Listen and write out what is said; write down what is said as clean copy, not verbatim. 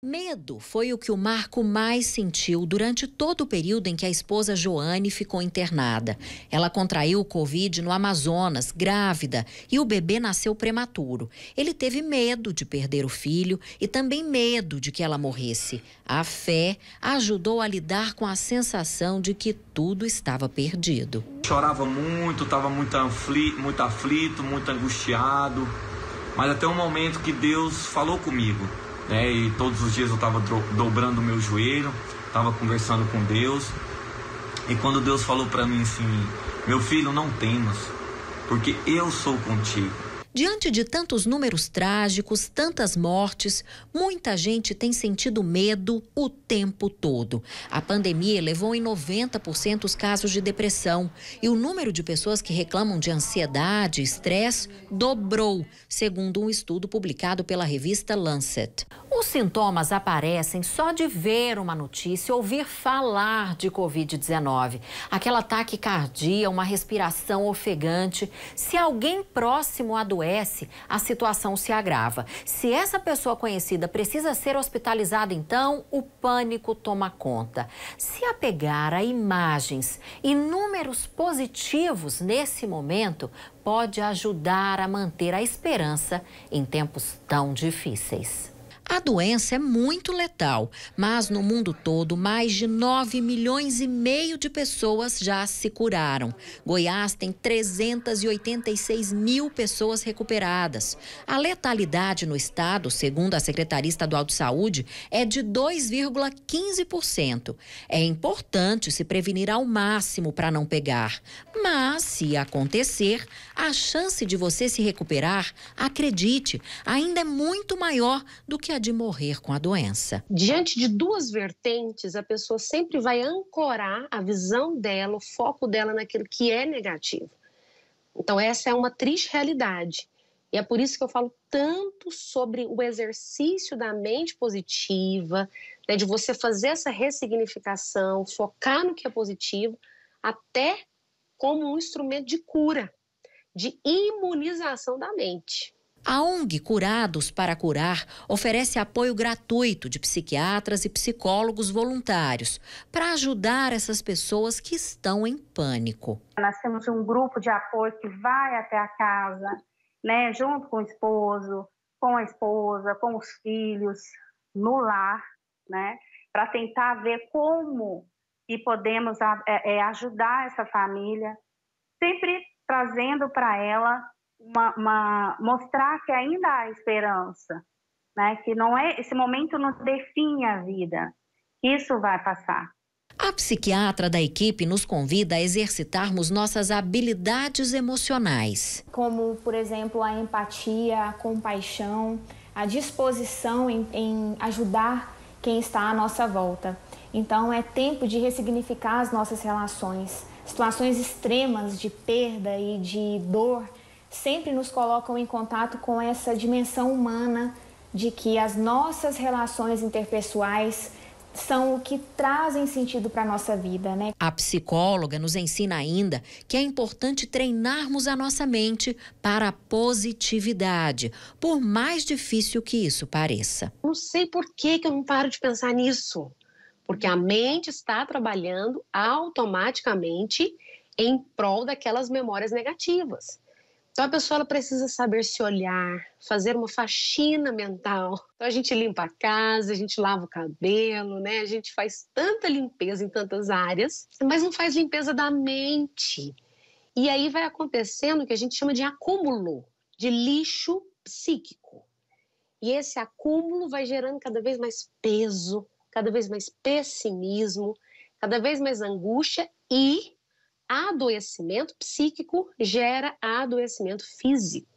Medo foi o que o Marco mais sentiu durante todo o período em que a esposa Joane ficou internada. Ela contraiu o Covid no Amazonas, grávida, e o bebê nasceu prematuro. Ele teve medo de perder o filho e também medo de que ela morresse. A fé ajudou a lidar com a sensação de que tudo estava perdido. Chorava muito, estava muito aflito, muito angustiado, mas até um momento que Deus falou comigo. E todos os dias eu estava dobrando o meu joelho, estava conversando com Deus. E quando Deus falou para mim assim: meu filho, não temas, porque eu sou contigo. Diante de tantos números trágicos, tantas mortes, muita gente tem sentido medo o tempo todo. A pandemia levou em 90% os casos de depressão e o número de pessoas que reclamam de ansiedade e estresse dobrou, segundo um estudo publicado pela revista Lancet. Os sintomas aparecem só de ver uma notícia, ouvir falar de Covid-19. Aquela taquicardia, uma respiração ofegante. Se alguém próximo adoece, a situação se agrava. Se essa pessoa conhecida precisa ser hospitalizada, então o pânico toma conta. Se apegar a imagens e números positivos nesse momento, pode ajudar a manter a esperança em tempos tão difíceis. A doença é muito letal, mas no mundo todo, mais de 9,5 milhões de pessoas já se curaram. Goiás tem 386 mil pessoas recuperadas. A letalidade no estado, segundo a Secretaria Estadual de Saúde, é de 2,15%. É importante se prevenir ao máximo para não pegar. Mas, se acontecer, a chance de você se recuperar, acredite, ainda é muito maior do que a de morrer com a doença. Diante de duas vertentes, a pessoa sempre vai ancorar a visão dela, o foco dela naquilo que é negativo. Então essa é uma triste realidade. E é por isso que eu falo tanto sobre o exercício da mente positiva, de você fazer essa ressignificação, focar no que é positivo, até como um instrumento de cura, de imunização da mente. A ONG Curados para Curar oferece apoio gratuito de psiquiatras e psicólogos voluntários para ajudar essas pessoas que estão em pânico. Nós temos um grupo de apoio que vai até a casa, junto com o esposo, com a esposa, com os filhos, no lar, para tentar ver como que podemos ajudar essa família, sempre trazendo para ela mostrar que ainda há esperança, que não é, esse momento não define a vida, isso vai passar. A psiquiatra da equipe nos convida a exercitarmos nossas habilidades emocionais. Como, por exemplo, a empatia, a compaixão, a disposição em ajudar quem está à nossa volta. Então, é tempo de ressignificar as nossas relações. Situações extremas de perda e de dor sempre nos colocam em contato com essa dimensão humana de que as nossas relações interpessoais são o que trazem sentido para a nossa vida, A psicóloga nos ensina ainda que é importante treinarmos a nossa mente para a positividade, por mais difícil que isso pareça. Não sei por que eu não paro de pensar nisso, porque a mente está trabalhando automaticamente em prol daquelas memórias negativas. Então a pessoa ela precisa saber se olhar, fazer uma faxina mental. Então a gente limpa a casa, a gente lava o cabelo, a gente faz tanta limpeza em tantas áreas, mas não faz limpeza da mente. E aí vai acontecendo o que a gente chama de acúmulo de lixo psíquico. E esse acúmulo vai gerando cada vez mais peso, cada vez mais pessimismo, cada vez mais angústia e adoecimento psíquico gera adoecimento físico.